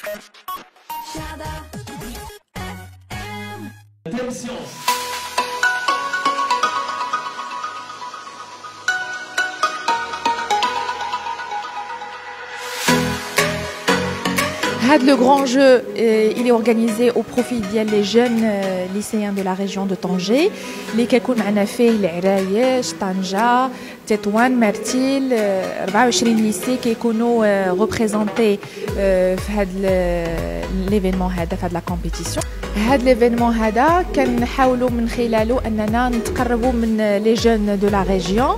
Le grand jeu, il est organisé au profit des jeunes lycéens de la région de Tanger. اللي كيكون معنا فيه العرايش، طنجة، تطوان، مرتيل، 24 ليسي كيكونوا ريبريزونتي في هذا ليفينمون هذا، في هذا لا كومبيتيسيون. هذا ليفينمون هذا كنحاولوا من خلاله اننا نتقربوا من لي جون دو لا ريجيون،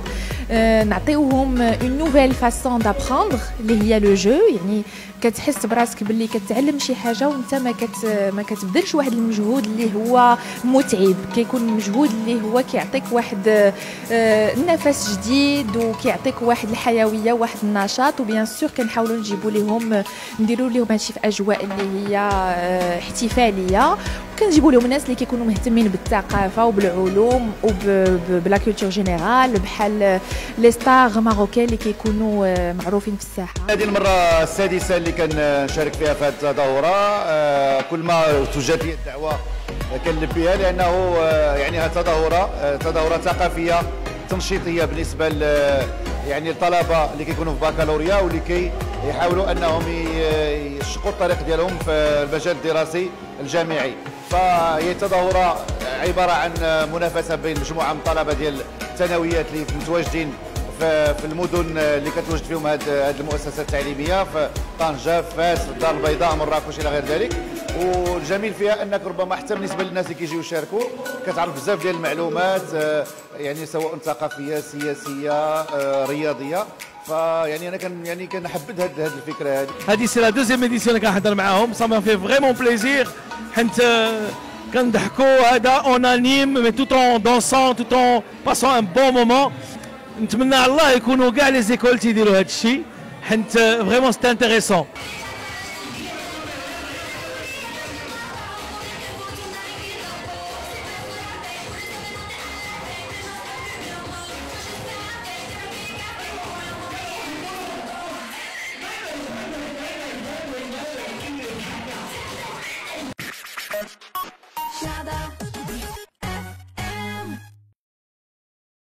نعطيوهم اون نوفيل فاسون دابخوندر اللي هي لو جو، يعني كتحس براسك باللي كتعلم شي حاجه وانت ما كتبذلش واحد المجهود اللي هو متعب، كيكون مجهود اللي هو كيعطيك واحد نفس جديد وكيعطيك واحد الحيويه واحد النشاط. وبيان سور كنحاولوا نجيبوا لهم نديروا لهم هادشي في اجواء اللي هي احتفاليه، وكنجيبوا لهم الناس اللي كيكونوا مهتمين بالثقافه وبالعلوم وبلا كولتور جينيرال، بحال لي ستار ماروكان اللي كيكونوا معروفين في الساحه. هذه المره السادسه اللي كنشارك فيها في هذه التظاهره، كل ما توجد لي الدعوه كنلبيها، لانه يعني هذه تظاهره ثقافيه تنشيطيه بالنسبه يعني الطلبه اللي كيكونوا في بكالوريا واللي كيحاولوا انهم يشقوا الطريق ديالهم في المجال الدراسي الجامعي. فهي تظاهره عباره عن منافسه بين مجموعه من الطلبه ديال الثانويات اللي متواجدين في المدن اللي كتواجد فيهم هذه المؤسسات التعليميه، في طنجه، في فاس، في الدار البيضاء، مراكش الى غير ذلك. والجميل فيها انك ربما حتى بالنسبه للناس اللي كيجيو يشاركوا كتعرف بزاف ديال المعلومات، يعني سواء ثقافيه، سياسيه، رياضيه. فيعني انا كنحبذ هذه الفكره هذه سي لا دوزيام اديسيون اللي كنحضر معاهم، سا ما في فريمون بليزير، حيت كنضحكوا هذا اون انيم مي توت اون دونسون توت اون باسون ان بون مومون. نتمنى على الله يكونوا كاع لي زيكول تيديروا هذا الشيء، حيت فريمون سي انتريسون.